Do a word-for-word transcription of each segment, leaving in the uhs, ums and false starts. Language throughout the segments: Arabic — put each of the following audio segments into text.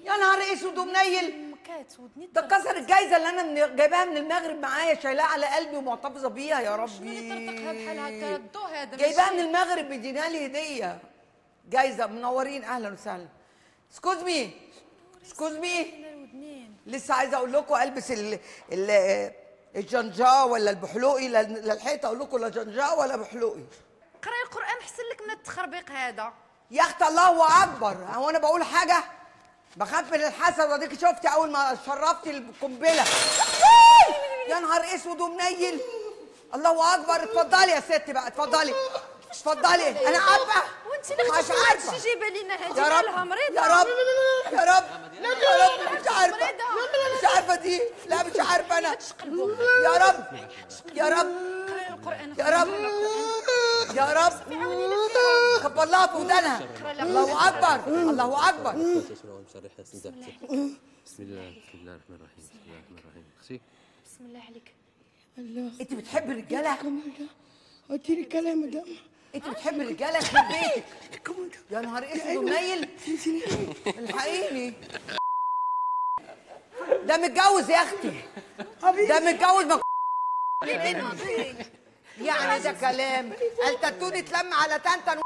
يا نهار اسود ومنيل. مكات ودني ده كسر الجايزه اللي انا من جايباها من المغرب معايا، شايلاها على قلبي ومحتفظه بيها يا ربي. شنو اللي طرطقها بحال هكا الضو هذا؟ جايباها من المغرب مدينا لي هديه جايزه. منورين، اهلا وسهلا. سكوز مي سكوز مي لسه عايزه اقول لكم البس ال ال الجنجاه ولا البحلوقي للحيطه، اقول لكم لا جنجاه ولا بحلوقي. قراي القران احسن لك من التخربيق هذا يا اختي. الله اكبر، هو انا بقول حاجه؟ بخاف من الحسد. واديكي شفتي اول ما شرفتي القنبله. يا نهار اسود ومنيل. الله اكبر. اتفضلي يا ستي بقى، اتفضلي اتفضلي. انا عارفه وانت اللي اختي عارفه شي جايبه لنا هذه مالها مريضه. يا رب يا رب يا رب. مش عارفه مش عارفه دي. لا مش عارفه انا. يا رب يا رب يا رب يا رب. كبر لها في ودانها. الله اكبر الله اكبر. بسم الله بسم الله الرحمن الرحيم. بسم الله الرحمن الرحيم. اختي بسم الله عليك. انت بتحبي الرجاله؟ قلت لي كلام ده. انت بتحبي الرجاله في بيتك؟ يا نهار اسود ومنيل. الحقيني ده متجوز يا اختي. ده متجوز. ما يعني ده كلام. التاتون اتلم على تنتن.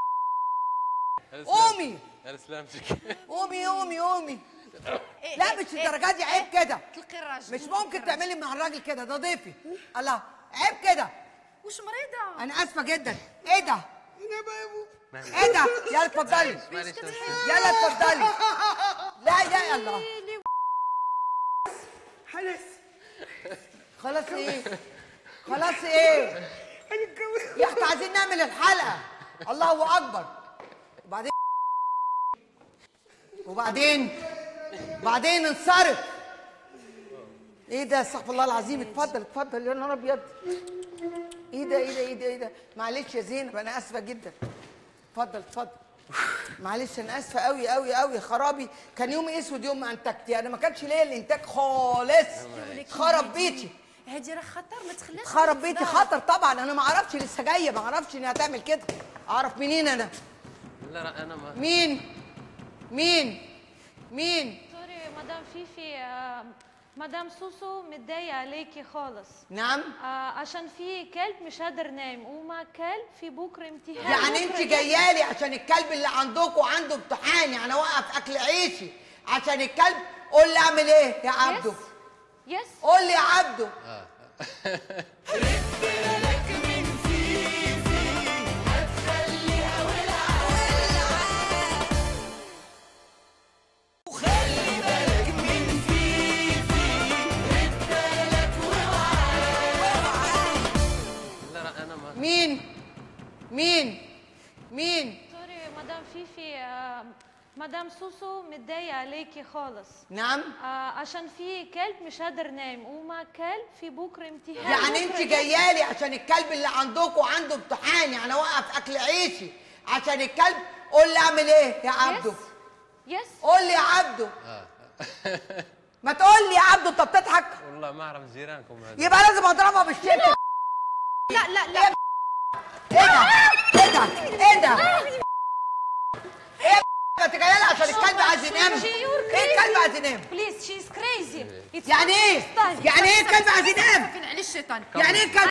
قومي يا سلامتك. قومي قومي قومي. لا مش الدرجات دي. عيب كده. تلقي الراجل مش ممكن تعملي مع الراجل كده، ده ضيفي. الله عيب كده. وش مريضه؟ انا اسفه جدا. ايه ده؟ انا بابو. ايه ده؟ يلا اتفضلي. يلا اتفضلي. لا يا الله. خلاص خلاص ايه؟ خلاص ايه؟ انا اتجوزت يا اختي عايزين نعمل الحلقه. الله اكبر. وبعدين وبعدين وبعدين انصرف. ايه ده؟ استغفر الله العظيم. اتفضل اتفضل. يا نهار ابيض. ايه ده ايه ده ايه ده ايه ده؟ معلش يا زينب انا اسفه جدا. اتفضل اتفضل. معلش انا اسفه قوي قوي قوي. خرابي كان يوم اسود يوم ما انتجتي. انا ما كانش ليا الانتاج خالص. خرب بيتي. هادي راه خطر، ما تخليش. خرب بيتي خطر طبعا. انا ما اعرفش لسه جايه، ما اعرفش انها هتعمل كده. اعرف منين انا؟ لا انا ما. مين مين مين؟ سوري مدام فيفي، آه، مدام سوسو متضايقه عليكي خالص. نعم. آه عشان في كلب مش قادر نايم، وما كلب في بكره امتحان. يعني انت جايه لي عشان الكلب اللي عندكم عنده امتحان، يعني اوقف اكل عيشي عشان الكلب؟ قول لي اعمل ايه يا عبده؟ يس يس. قول لي يا عبده. مين مين مين؟ سوري مدام فيفي، آه، مدام سوسو متضايقه عليكي خالص. نعم. آه عشان في كلب مش قادر نايم، وما كلب في بكره امتحان. يعني انت جايه لي عشان الكلب اللي عندكم عنده امتحان، يعني اوقف اكل عيشي عشان الكلب؟ قول لي اعمل ايه يا عبده؟ يس يس. قول لي يا عبده. ما تقول لي يا عبده. انت بتضحك؟ والله ما اعرف جيرانكم هذا. يبقى لازم اضربها بالشبشب. لا لا لا. ايه ده؟ ايه ده؟ ايه ده؟ ايه انت جايه لي عشان الكلب عايز ينام؟ ايه الكلب عايز ينام؟ بليز شي از كريزي. يعني ايه؟ يعني ايه الكلب عايز ينام؟ على الشيطان. يعني ايه الكلب؟